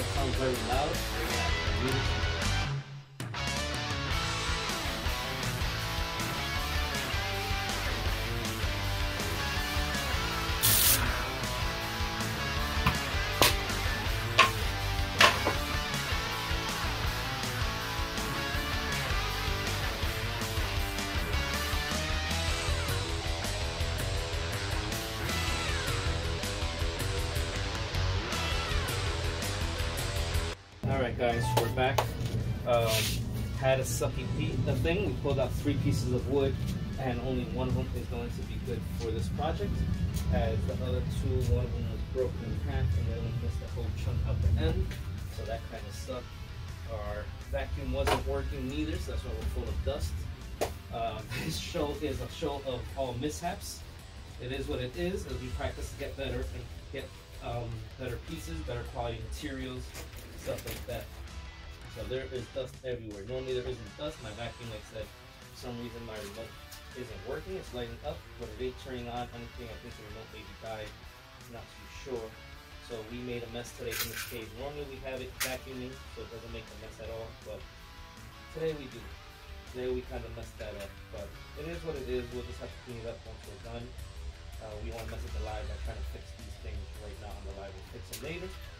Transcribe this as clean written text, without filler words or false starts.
Sounds very loud. Alright guys, we're back. Had a sucky thing. We pulled out 3 pieces of wood and only one of them is going to be good for this project. As the other 2, one of them was broken in half and the other one missed a whole chunk out the end. So that kind of sucked. Our vacuum wasn't working neither, so that's why we're full of dust. This show is a show of all mishaps. It is what it is as we practice to get better and get better pieces, better quality materials, stuff like that. So there is dust everywhere. Normally there isn't dust. My vacuum, like I said, for some reason my remote isn't working. It's lighting up, but it ain't turning on anything. I think the remote maybe died. I'm not too sure. So we made a mess today in this cave. Normally we have it vacuuming, so it doesn't make a mess at all. But today we do. Today we kind of messed that up. But it is what it is. We'll just have to clean it up once we're done. We won't mess with the live by trying to fix these things right now on the live. We'll fix them later.